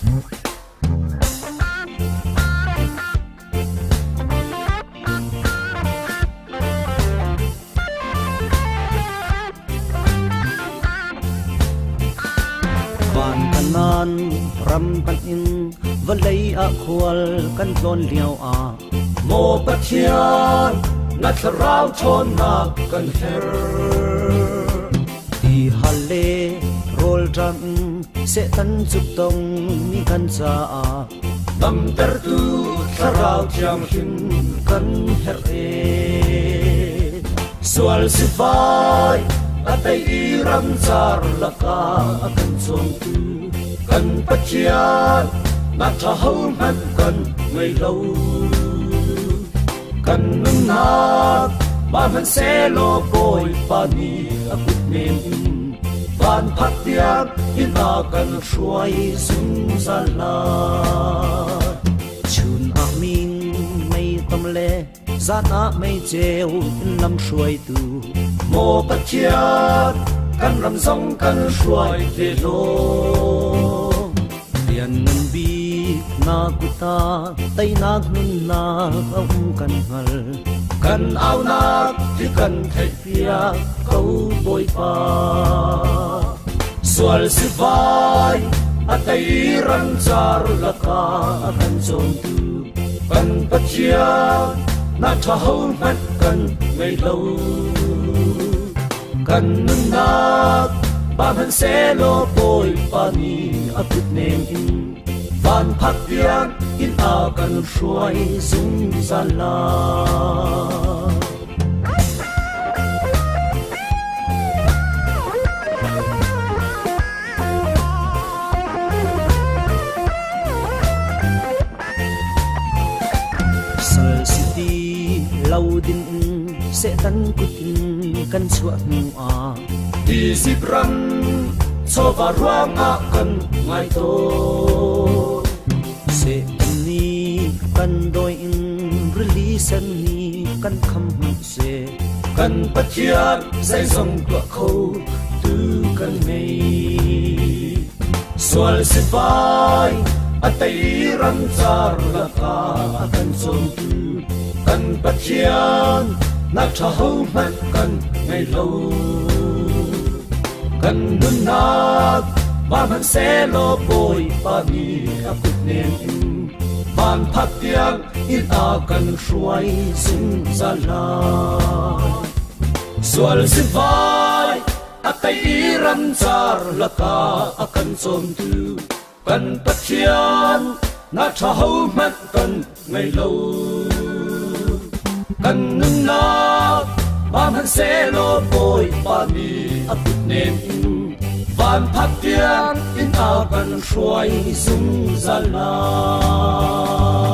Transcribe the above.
nan ram pan in valei a khwal kan tlon liao a mo pathian na tharau thon na kan her ti hale rol ram se tan chuk tong mi kan cha a bam ter tu tharau cham hin kan her e sual si vai atai i ram char laka kan chom tu kan pathian na thau man kan ngây lâu kan na ba man se lo boy pa ni a kut nem van phat tiang in a kan shuai sum sala chun a min mai tom le zana mai cheu lam shuai tu mo pathian kan ram song kan shuai te lo lian nan bi na kuta tay nak nun na ông kan hal kan au nak thì kan thei pia câu bôi pa sual si vai atai ran char laka kan chom tu kan pathian na thau man kan ngây lâu kan nak ba man se lo bôi pa ni a kut nem in van phat tiang in a kan shuai sung sala sal city lau din se tan kutin kan chuat nu a di sipram so va ruang a kan ngai to se ni kan doi in release ni kan kham se kan pathian sai song tua khâu tu kan mei sual si vai atai ran char la ka kan som tu kan pathian na thau man kan ngai lo kan nun nak ba man se lo boy pa ni a kut nem van phat tiang in a kan shuai sing sala sual si vai atai ram char laka akan som tu kan pathian na thau man kan ngai lo kan nun nak ba man se lo boy pa ni a kut nem van phat tiang in a kan shuai sung sala